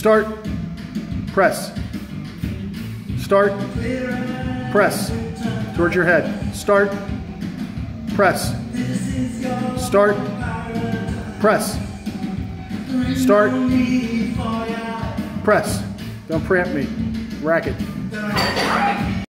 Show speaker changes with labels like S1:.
S1: Start. Press. Start. Press. Towards your head. Start. Press. Start. Press. Start. Press. Don't preempt me. Racket.